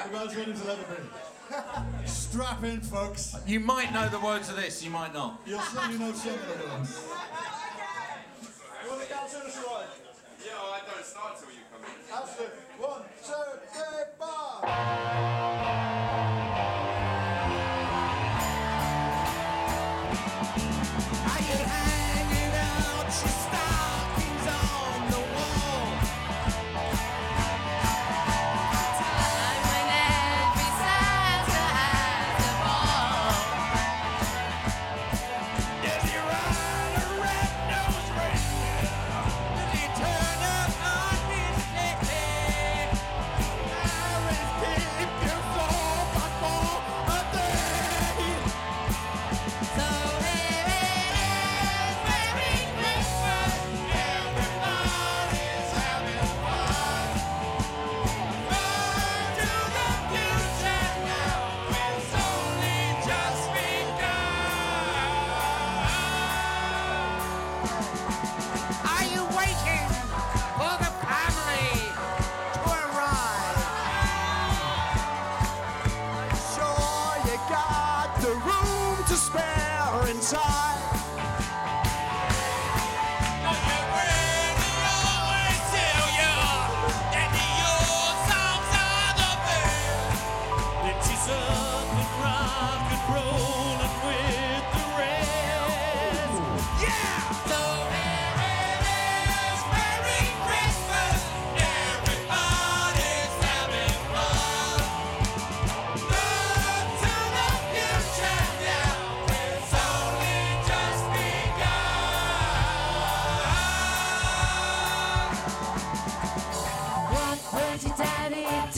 You guys ready to let it be? Strap in, folks. You might know the words of this, you might not. You'll certainly know some of the words. You want to dance with us, right? Yeah, I don't start till you come in. Absolutely. 1, 2, 3, 4. Are you hanging out your stockings on the wall? Time when every Santa has a ball. Does he ride a red-nosed reindeer? Does he turn up on his sleigh? Parents keep you 4 by 4 a day. So here it is, Merry Christmas, everybody's having fun. Run to the future now, it's only just begun. Are you waiting for the family to arrive? Sure you got the room to spare inside. Your granny always tell you that your songs are the best. Then she's up and rock and rollin' with the rest. Yeah! So here it is, Merry Christmas, everybody's having fun. Run to the future now, it's only just begun. 1, 2, daddy,